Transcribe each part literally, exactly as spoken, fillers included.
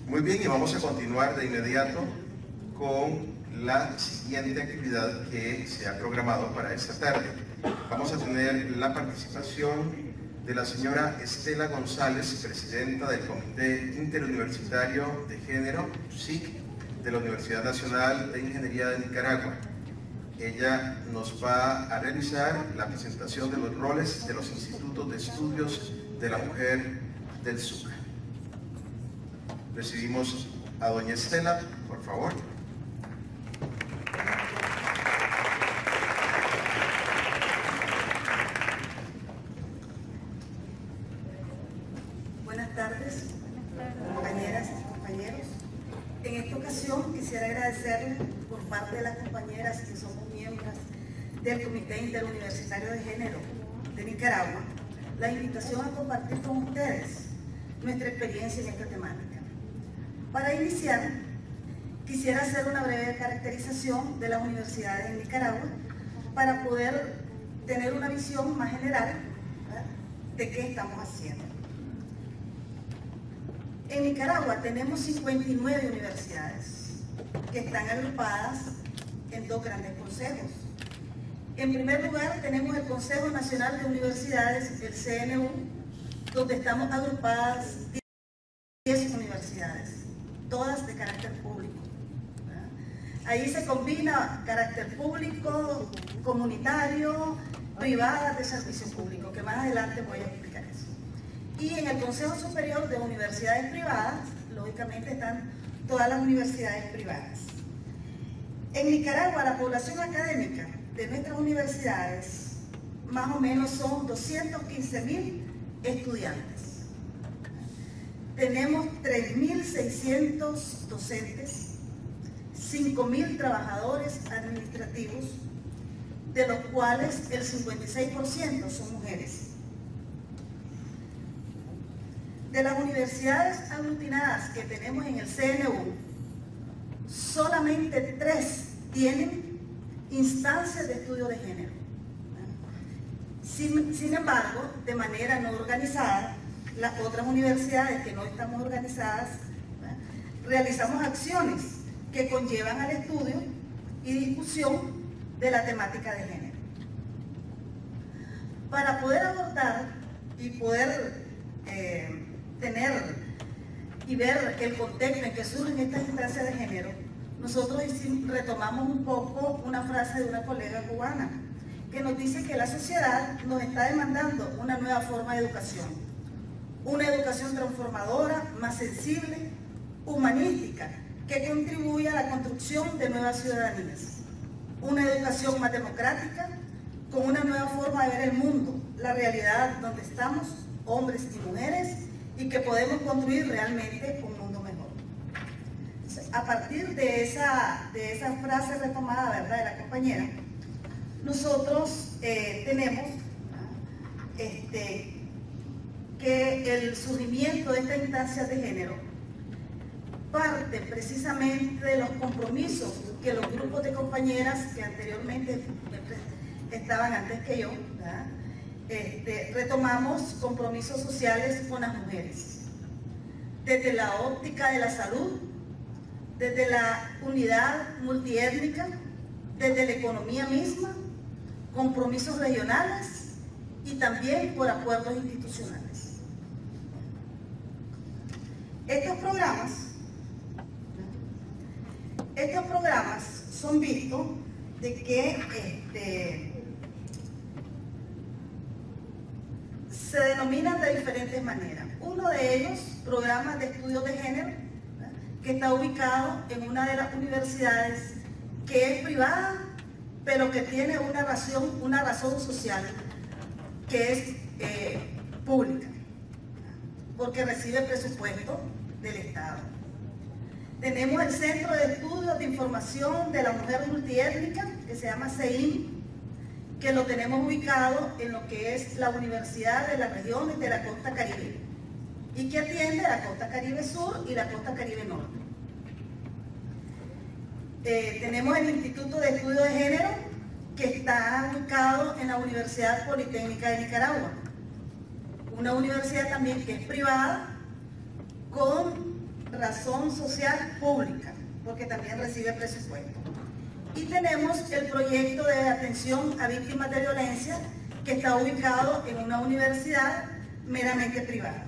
Muy bien, y vamos a continuar de inmediato con la siguiente actividad que se ha programado para esta tarde. Vamos a tener la participación de la señora Estela González, presidenta del Comité Interuniversitario de Género, S I C, de la Universidad Nacional de Ingeniería de Nicaragua. Ella nos va a realizar la presentación de los roles de los institutos de estudios de la mujer del Zulia. Recibimos a doña Estela, por favor. Buenas tardes, compañeras y compañeros. En esta ocasión quisiera agradecerles por parte de las compañeras que somos miembros del Comité Interuniversitario de Género de Nicaragua la invitación a compartir con ustedes nuestra experiencia en esta temática. Para iniciar, quisiera hacer una breve caracterización de las universidades en Nicaragua para poder tener una visión más general, ¿verdad?, de qué estamos haciendo. En Nicaragua tenemos cincuenta y nueve universidades que están agrupadas en dos grandes consejos. En primer lugar tenemos el Consejo Nacional de Universidades, el C N U, donde estamos agrupadas diez universidades, todas de carácter público. Ahí se combina carácter público, comunitario, privadas de servicio público, que más adelante voy a explicar eso. Y en el Consejo Superior de Universidades Privadas, lógicamente están todas las universidades privadas. En Nicaragua, la población académica de nuestras universidades, más o menos son doscientos quince mil estudiantes. Tenemos tres mil seiscientos docentes, cinco mil trabajadores administrativos, de los cuales el cincuenta y seis por ciento son mujeres. De las universidades aglutinadas que tenemos en el C N U, solamente tres tienen instancias de estudio de género. Sin, sin embargo, de manera no organizada, las otras universidades que no estamos organizadas, ¿verdad?, realizamos acciones que conllevan al estudio y discusión de la temática de género. Para poder abordar y poder eh, tener y ver el contexto en que surgen estas instancias de género, nosotros retomamos un poco una frase de una colega cubana que nos dice que la sociedad nos está demandando una nueva forma de educación, una educación transformadora, más sensible, humanística, que contribuya a la construcción de nuevas ciudadanías, una educación más democrática, con una nueva forma de ver el mundo, la realidad donde estamos, hombres y mujeres, y que podemos construir realmente un mundo mejor. Entonces, a partir de esa, de esa frase retomada, ¿verdad?, de la compañera, nosotros eh, tenemos este, que el surgimiento de estas instancias de género parte precisamente de los compromisos que los grupos de compañeras que anteriormente estaban antes que yo, ¿verdad?, Este, retomamos compromisos sociales con las mujeres, desde la óptica de la salud, desde la unidad multiétnica, desde la economía misma, compromisos regionales y también por acuerdos institucionales. Estos programas, estos programas son vistos de que este, se denominan de diferentes maneras. Uno de ellos, programas de estudios de género, ¿verdad?, que está ubicado en una de las universidades que es privada, pero que tiene una razón, una razón social que es eh, pública, porque recibe presupuesto del Estado. Tenemos el Centro de Estudios de Información de la Mujer Multiétnica, que se llama C I M, que lo tenemos ubicado en lo que es la Universidad de las Regiones de la Costa Caribe y que atiende a la Costa Caribe Sur y la Costa Caribe Norte. Eh, tenemos el Instituto de Estudio de Género, que está ubicado en la Universidad Politécnica de Nicaragua, una universidad también que es privada, con razón social pública, porque también recibe presupuesto. Y tenemos el proyecto de atención a víctimas de violencia, que está ubicado en una universidad meramente privada.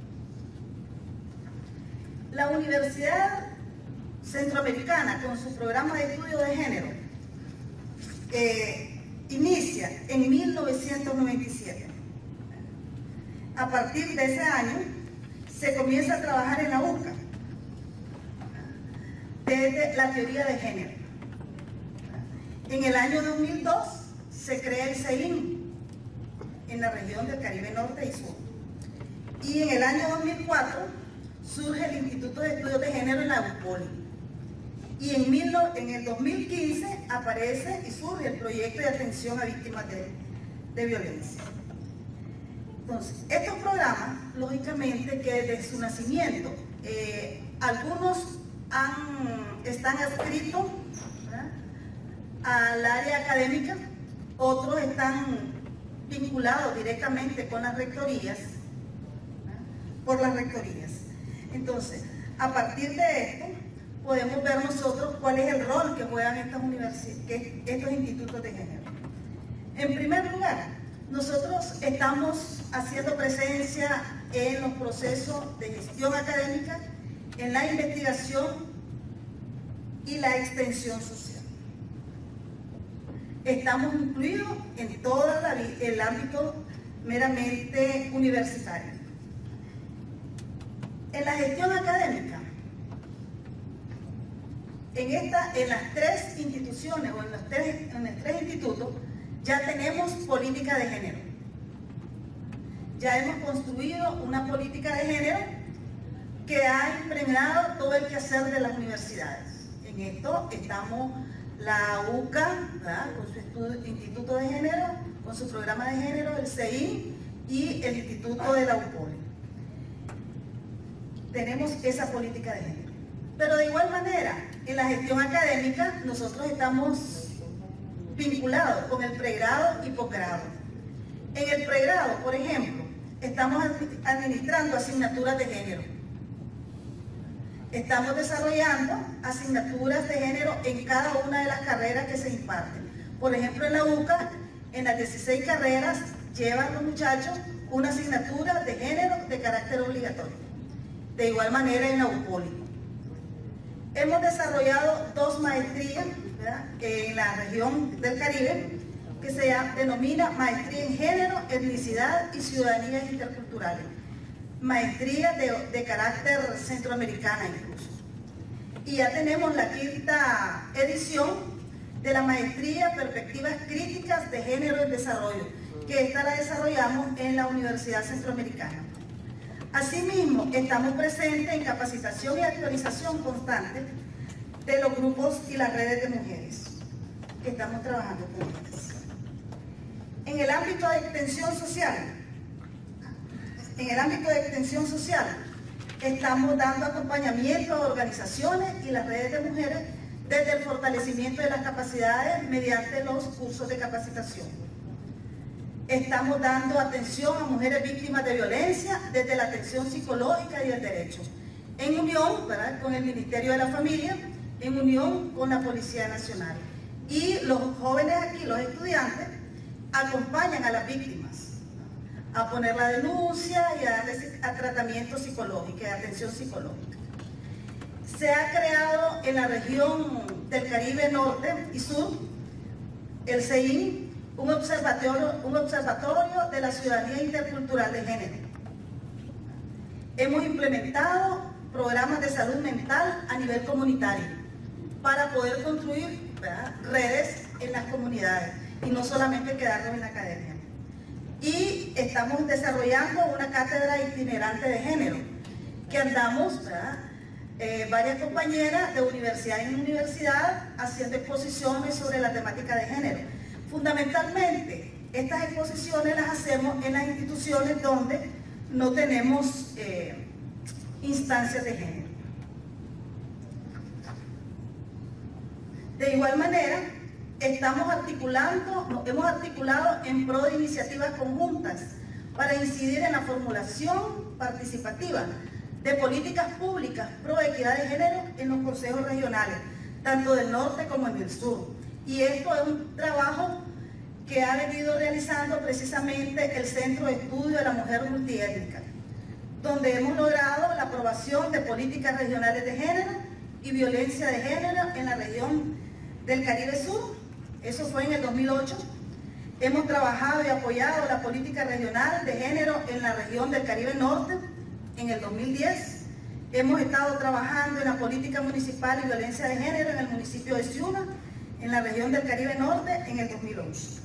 La Universidad Centroamericana, con su programa de estudio de género, eh, inicia en mil novecientos noventa y siete. A partir de ese año, se comienza a trabajar en la U C A, desde la teoría de género. En el año dos mil dos, se crea el C E I N en la región del Caribe Norte y Sur. Y en el año dos mil cuatro, surge el Instituto de Estudios de Género en la UPOLI. Y en, mil, en el dos mil quince aparece y surge el proyecto de atención a víctimas de, de violencia. Entonces, estos programas, lógicamente, que desde su nacimiento, eh, algunos han, están adscritos, ¿verdad?, al área académica, otros están vinculados directamente con las rectorías, ¿verdad?, por las rectorías. Entonces, a partir de esto, podemos ver nosotros cuál es el rol que juegan estas universidades, estos institutos de género. En primer lugar, nosotros estamos haciendo presencia en los procesos de gestión académica, en la investigación y la extensión social. Estamos incluidos en todo la, el ámbito meramente universitario. En la gestión académica, en, esta, en las tres instituciones o en los tres, en los tres institutos, ya tenemos política de género. Ya hemos construido una política de género que ha impregnado todo el quehacer de las universidades. En esto estamos la U C A, ¿verdad?, con su estudio, Instituto de Género, con su programa de género, el C E I N y el Instituto de la UPOLI. Tenemos esa política de género. Pero de igual manera, en la gestión académica, nosotros estamos vinculados con el pregrado y posgrado. En el pregrado, por ejemplo, estamos administrando asignaturas de género. Estamos desarrollando asignaturas de género en cada una de las carreras que se imparten. Por ejemplo, en la U C A, en las dieciséis carreras, llevan los muchachos una asignatura de género de carácter obligatorio. De igual manera en la UPOLI. Hemos desarrollado dos maestrías, ¿verdad?, en la región del Caribe, que se denomina Maestría en Género, Etnicidad y Ciudadanías Interculturales. Maestría de, de carácter centroamericana incluso. Y ya tenemos la quinta edición de la Maestría Perspectivas Críticas de Género en Desarrollo, que esta la desarrollamos en la Universidad Centroamericana. Asimismo, estamos presentes en capacitación y actualización constante de los grupos y las redes de mujeres que estamos trabajando con ellas. En el ámbito de extensión social, en el ámbito de extensión social, estamos dando acompañamiento a organizaciones y las redes de mujeres desde el fortalecimiento de las capacidades mediante los cursos de capacitación. Estamos dando atención a mujeres víctimas de violencia desde la atención psicológica y el derecho, en unión, ¿verdad?, con el Ministerio de la Familia, en unión con la Policía Nacional. Y los jóvenes aquí, los estudiantes, acompañan a las víctimas a poner la denuncia y a darles a tratamiento psicológico y atención psicológica. Se ha creado en la región del Caribe Norte y Sur, el C E I N, un observatorio, un observatorio de la ciudadanía intercultural de género. Hemos implementado programas de salud mental a nivel comunitario para poder construir, ¿verdad?, redes en las comunidades y no solamente quedarnos en la academia. Y estamos desarrollando una cátedra itinerante de género que andamos, ¿verdad?, eh, varias compañeras de universidad en universidad haciendo exposiciones sobre la temática de género. Fundamentalmente, estas exposiciones las hacemos en las instituciones donde no tenemos eh, instancias de género. De igual manera, estamos articulando, nos hemos articulado en pro de iniciativas conjuntas para incidir en la formulación participativa de políticas públicas pro equidad de género en los consejos regionales, tanto del norte como en el sur. Y esto es un trabajo que ha venido realizando precisamente el Centro de Estudio de la Mujer Multiétnica, donde hemos logrado la aprobación de políticas regionales de género y violencia de género en la región del Caribe Sur. Eso fue en el dos mil ocho. Hemos trabajado y apoyado la política regional de género en la región del Caribe Norte en el dos mil diez. Hemos estado trabajando en la política municipal y violencia de género en el municipio de Ciuna, en la región del Caribe Norte, en el dos mil once.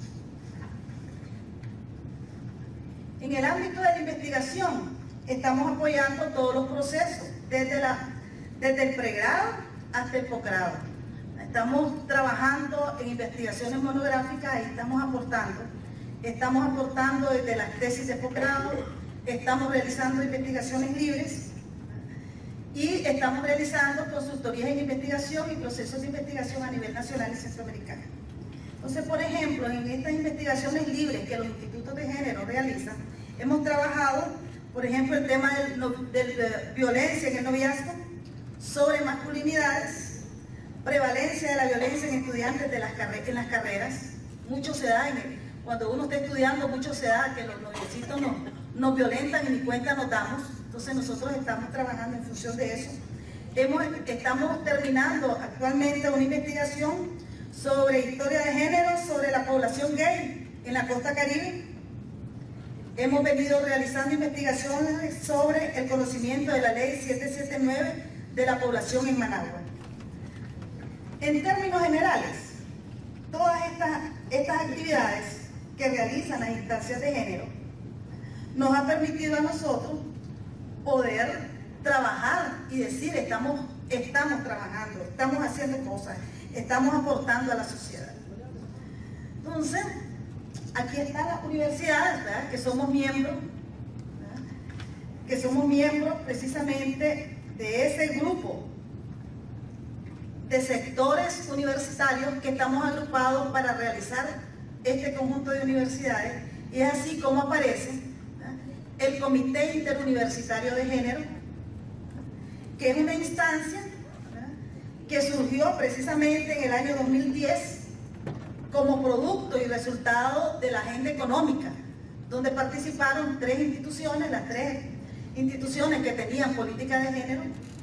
En el ámbito de la investigación, estamos apoyando todos los procesos, desde, la, desde el pregrado hasta el posgrado. Estamos trabajando en investigaciones monográficas, ahí estamos aportando. Estamos aportando desde las tesis de posgrado, estamos realizando investigaciones libres y estamos realizando consultorías en investigación y procesos de investigación a nivel nacional y centroamericano. Entonces, por ejemplo, en estas investigaciones libres que los institutos de género realizan, hemos trabajado, por ejemplo, el tema del, del, de violencia en el noviazgo, sobre masculinidades, prevalencia de la violencia en estudiantes de las en las carreras. Mucho se da, en el, cuando uno está estudiando, mucho se da que los noviecitos nos, nos violentan y ni cuenta nos damos. Entonces nosotros estamos trabajando en función de eso. Hemos, estamos terminando actualmente una investigación sobre historia de género, sobre la población gay en la costa caribe. Hemos venido realizando investigaciones sobre el conocimiento de la ley siete siete nueve de la población en Managua. En términos generales, todas estas, estas actividades que realizan las instancias de género nos ha permitido a nosotros poder trabajar y decir estamos, estamos trabajando, estamos haciendo cosas, estamos aportando a la sociedad. Entonces, aquí están las universidades, ¿verdad?, que somos miembros, ¿verdad?, que somos miembros precisamente de ese grupo de sectores universitarios que estamos agrupados para realizar este conjunto de universidades, y es así como aparece, ¿verdad?, el Comité Interuniversitario de Género, que es una instancia, ¿verdad?, que surgió precisamente en el año dos mil diez como producto y resultado de la agenda económica, donde participaron tres instituciones, las tres instituciones que tenían política de género,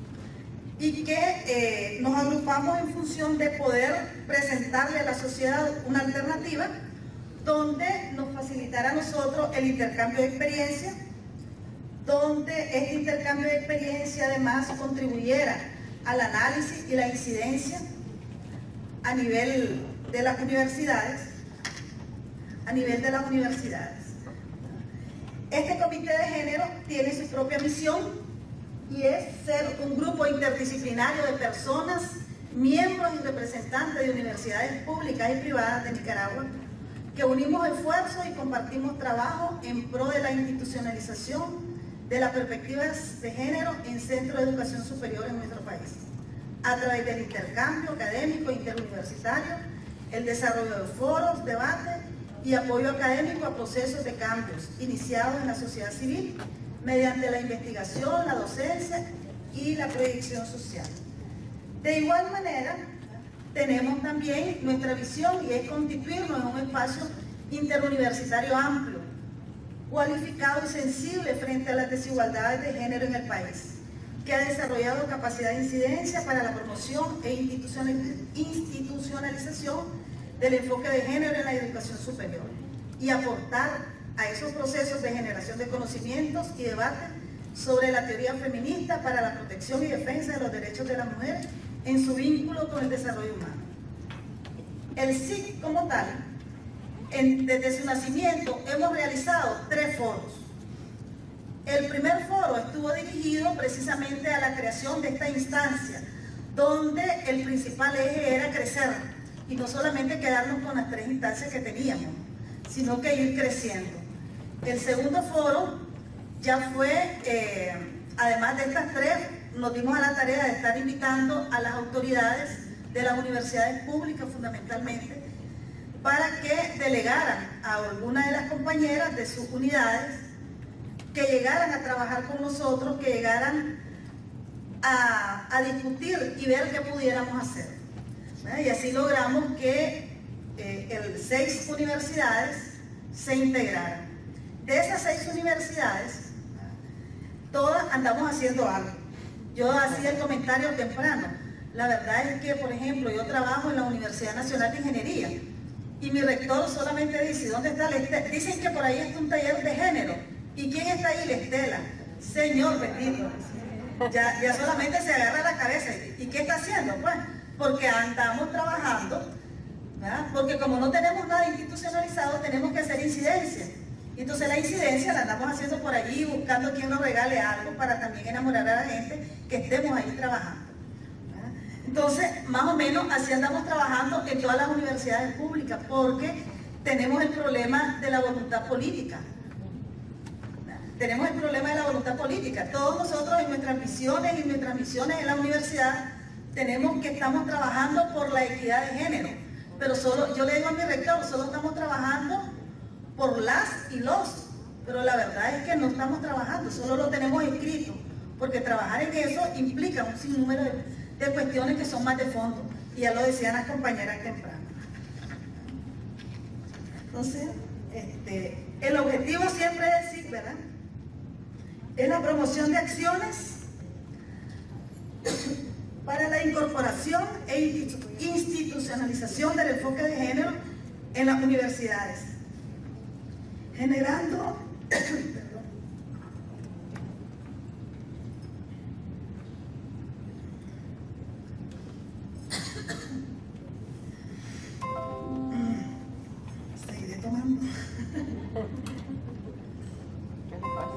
y que eh, nos agrupamos en función de poder presentarle a la sociedad una alternativa donde nos facilitara a nosotros el intercambio de experiencia, donde este intercambio de experiencia además contribuyera al análisis y la incidencia a nivel de las universidades, a nivel de las universidades. Este comité de género tiene su propia misión y es ser un grupo interdisciplinario de personas, miembros y representantes de universidades públicas y privadas de Nicaragua, que unimos esfuerzos y compartimos trabajo en pro de la institucionalización de las perspectivas de género en centros de educación superior en nuestro país, a través del intercambio académico interuniversitario, el desarrollo de foros, debates y apoyo académico a procesos de cambios iniciados en la sociedad civil mediante la investigación, la docencia y la proyección social. De igual manera, tenemos también nuestra visión y es constituirnos en un espacio interuniversitario amplio, cualificado y sensible frente a las desigualdades de género en el país, que ha desarrollado capacidad de incidencia para la promoción e institucionalización del enfoque de género en la educación superior y aportar a esos procesos de generación de conocimientos y debate sobre la teoría feminista para la protección y defensa de los derechos de la mujer en su vínculo con el desarrollo humano. El S I C como tal, en, desde su nacimiento hemos realizado tres foros. El primer foro estuvo dirigido precisamente a la creación de esta instancia, donde el principal eje era crecer y no solamente quedarnos con las tres instancias que teníamos, sino que ir creciendo. El segundo foro ya fue, eh, además de estas tres, nos dimos a la tarea de estar invitando a las autoridades de las universidades públicas fundamentalmente, para que delegaran a alguna de las compañeras de sus unidades, que llegaran a trabajar con nosotros, que llegaran a, a discutir y ver qué pudiéramos hacer. ¿Verdad? Y así logramos que eh, el, seis universidades se integraran. De esas seis universidades, todas andamos haciendo algo. Yo hacía el comentario temprano. La verdad es que, por ejemplo, yo trabajo en la Universidad Nacional de Ingeniería y mi rector solamente dice, ¿dónde está la Estela? Dicen que por ahí está un taller de género. ¿Y quién está ahí? La Estela. Señor bendito. Ya, ya solamente se agarra la cabeza. ¿Y qué está haciendo? Pues, porque andamos trabajando, ¿verdad? Porque como no tenemos nada institucionalizado, tenemos que hacer incidencia. Y entonces la incidencia la andamos haciendo por allí, buscando quien nos regale algo para también enamorar a la gente que estemos ahí trabajando. ¿Verdad? Entonces, más o menos así andamos trabajando en todas las universidades públicas, porque tenemos el problema de la voluntad política. Tenemos el problema de la voluntad política. Todos nosotros en nuestras misiones y nuestras misiones en la universidad tenemos que estamos trabajando por la equidad de género. Pero solo, yo le digo a mi rector, solo estamos trabajando por las y los. Pero la verdad es que no estamos trabajando, solo lo tenemos escrito. Porque trabajar en eso implica un sinnúmero de, de cuestiones que son más de fondo. Y ya lo decían las compañeras temprano. Entonces, este, el objetivo siempre es decir, ¿verdad? Es la promoción de acciones para la incorporación e institucionalización del enfoque de género en las universidades, generando seguiré tomando. ¿Qué le pasa?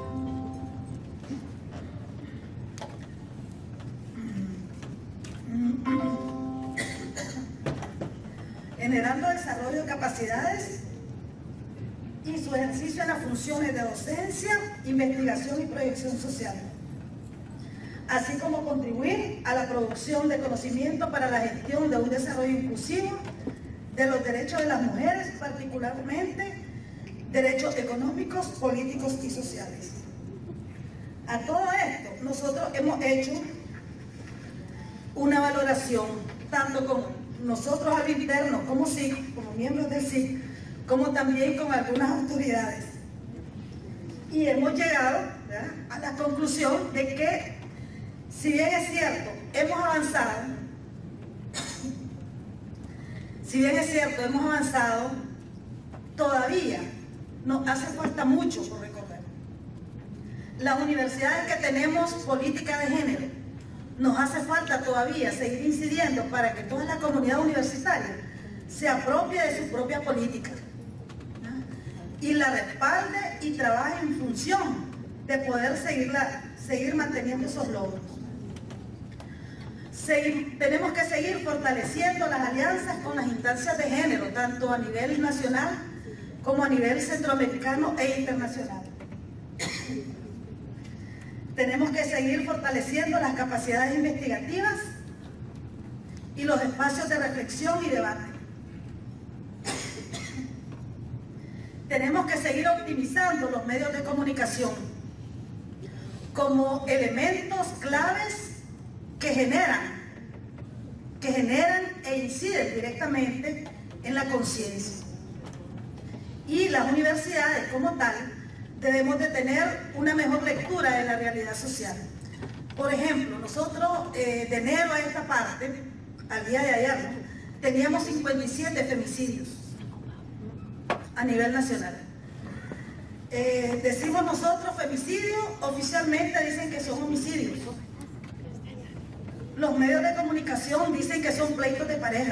Generando desarrollo de capacidades y su ejercicio en las funciones de docencia, investigación y proyección social, así como contribuir a la producción de conocimiento para la gestión de un desarrollo inclusivo de los derechos de las mujeres, particularmente derechos económicos, políticos y sociales. A todo esto, nosotros hemos hecho una valoración, tanto con nosotros al interno, como S I C, como miembros del S I C, como también con algunas autoridades. Y hemos llegado, ¿verdad?, a la conclusión de que, si bien es cierto, hemos avanzado, si bien es cierto, hemos avanzado, todavía nos hace falta mucho por recorrer. Las universidades que tenemos política de género, nos hace falta todavía seguir incidiendo para que toda la comunidad universitaria se apropie de su propia política, ¿no?, y la respalde y trabaje en función de poder seguirla, seguir manteniendo esos logros. Seguir, tenemos que seguir fortaleciendo las alianzas con las instancias de género, tanto a nivel nacional como a nivel centroamericano e internacional. Tenemos que seguir fortaleciendo las capacidades investigativas y los espacios de reflexión y debate. Tenemos que seguir optimizando los medios de comunicación como elementos claves que generan, que generan e inciden directamente en la conciencia. Y las universidades como tal debemos de tener una mejor lectura de la realidad social. Por ejemplo, nosotros eh, de enero a esta parte, al día de ayer, ¿no?, teníamos cincuenta y siete femicidios a nivel nacional. Eh, decimos nosotros femicidio, oficialmente dicen que son homicidios. Los medios de comunicación dicen que son pleitos de pareja,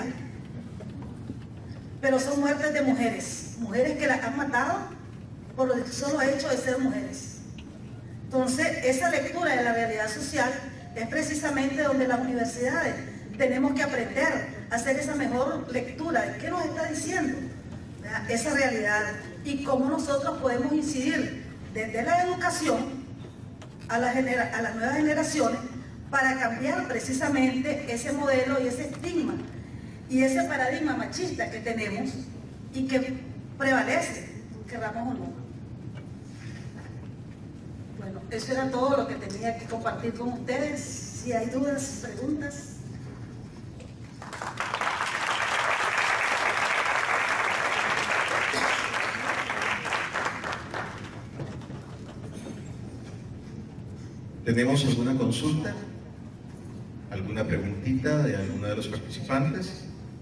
pero son muertes de mujeres, mujeres que las han matado por el solo hecho de ser mujeres. Entonces, esa lectura de la realidad social es precisamente donde las universidades tenemos que aprender a hacer esa mejor lectura de qué nos está diciendo, ¿verdad?, esa realidad, y cómo nosotros podemos incidir desde la educación a, la genera, a las nuevas generaciones para cambiar precisamente ese modelo y ese estigma y ese paradigma machista que tenemos y que prevalece, querramos o no. Bueno, eso era todo lo que tenía que compartir con ustedes. Si hay dudas, preguntas. ¿Tenemos alguna consulta? ¿Alguna preguntita de alguno de los participantes?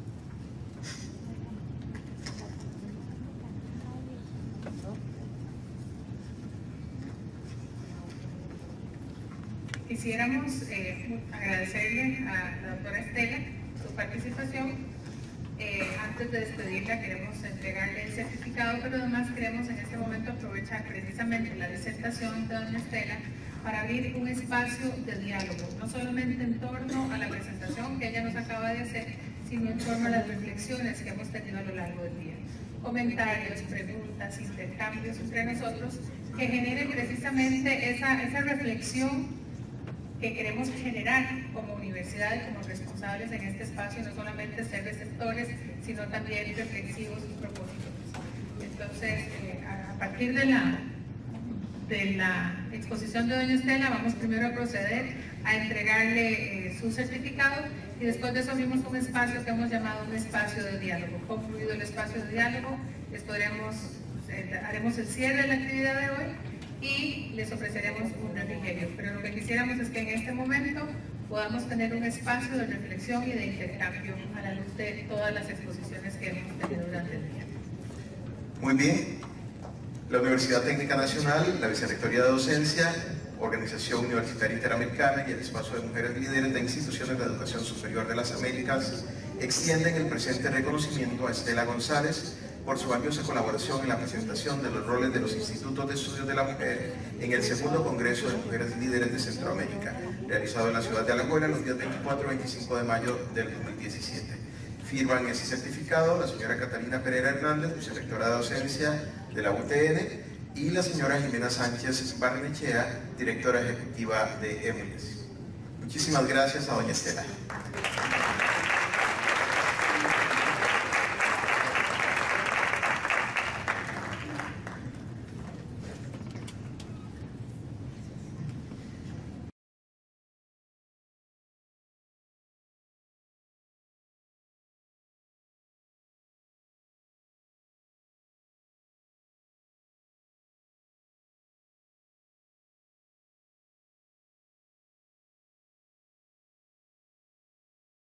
Quisiéramos eh, agradecerle a la doctora Estela su participación. Eh, antes de despedirla queremos entregarle el certificado, pero además queremos en este momento aprovechar precisamente la disertación de doña Estela para abrir un espacio de diálogo, no solamente en torno a la presentación que ella nos acaba de hacer, sino en torno a las reflexiones que hemos tenido a lo largo del día. Comentarios, preguntas, intercambios entre nosotros que generen precisamente esa, esa reflexión que queremos generar como universidad y como responsables en este espacio, no solamente ser receptores, sino también reflexivos y propósitos. Entonces, eh, a partir de la, de la exposición de doña Estela, vamos primero a proceder a entregarle eh, su certificado y después de eso abrimos un espacio que hemos llamado un espacio de diálogo. Concluido el espacio de diálogo, les podremos, eh, haremos el cierre de la actividad de hoy y les ofreceremos un refrigerio. Pero lo que quisiéramos es que en este momento podamos tener un espacio de reflexión y de intercambio a la luz de todas las exposiciones que hemos tenido durante el día. Muy bien. La Universidad Técnica Nacional, la Vicerrectoría de Docencia, Organización Universitaria Interamericana y el Espacio de Mujeres Líderes de Instituciones de Educación Superior de las Américas extienden el presente reconocimiento a Estela González por su valiosa colaboración en la presentación de los roles de los Institutos de Estudios de la Mujer en el segundo Congreso de Mujeres Líderes de Centroamérica, realizado en la ciudad de Alajuela los días veinticuatro y veinticinco de mayo del dos mil diecisiete. Firman ese certificado la señora Catalina Pereira Hernández, vicerrectora de docencia de la U T N, y la señora Jimena Sánchez Barrenechea, directora ejecutiva de EMULES. Muchísimas gracias a doña Estela.